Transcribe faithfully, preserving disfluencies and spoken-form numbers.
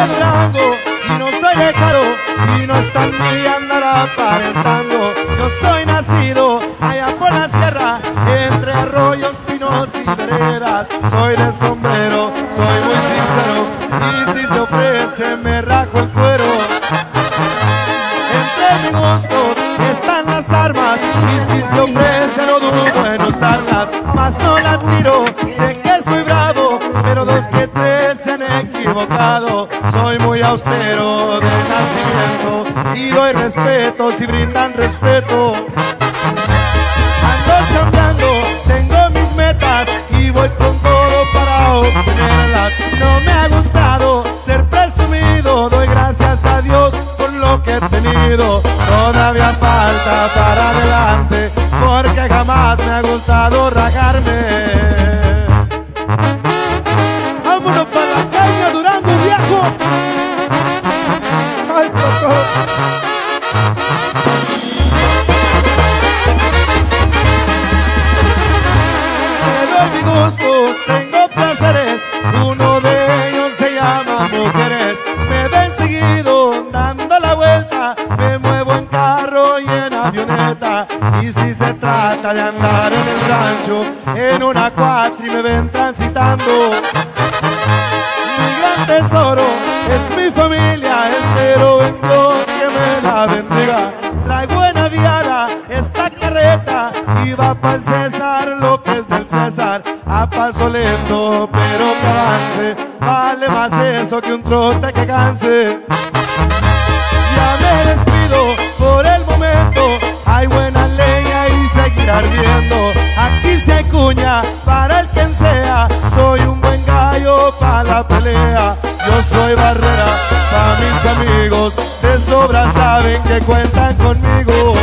de Durango y no soy de Jaro, y no está en mí andar aparentando. Yo soy nacido allá por la sierra, entre arroyos, pinos y veredas. Soy de sombrero, soy muy sincero, y si se ofrece me rajo el cuero. Entre mis gustos están las armas, y si se ofrece no dudo en usarlas. Mas no la tiro de que soy bravo, pero dos que tres se han equivocado. Soy muy austero de nacimiento y doy respeto si brindan respeto. Ando chambeando, tengo mis metas y voy con todo para obtenerlas. No me ha gustado ser presumido, doy gracias a Dios por lo que he tenido. Todavía falta para adelante, porque jamás me ha gustado rajarme. Vámonos para la caña, Durango, viejo. Ay, papá. Me doy mi gusto, tengo placeres, uno de ellos se llama mujeres. Me ven seguido dando la vuelta, me muevo en carro y en avioneta. Y si se trata de andar en el rancho, en una cuatri me ven transitando. Mi gran tesoro es mi familia, espero en Dios que me la bendiga. Traigo en aviada esta carreta y va para el César lo que es del César. A paso lento pero que avance, vale más eso que un trote que canse. Ya me despido por el momento, hay buena leña y seguir ardiendo. Aquí se hay cuña para el quien sea, soy un buen gallo para la pelea. Yo soy barrera para mis amigos, de sobra saben que cuentan conmigo.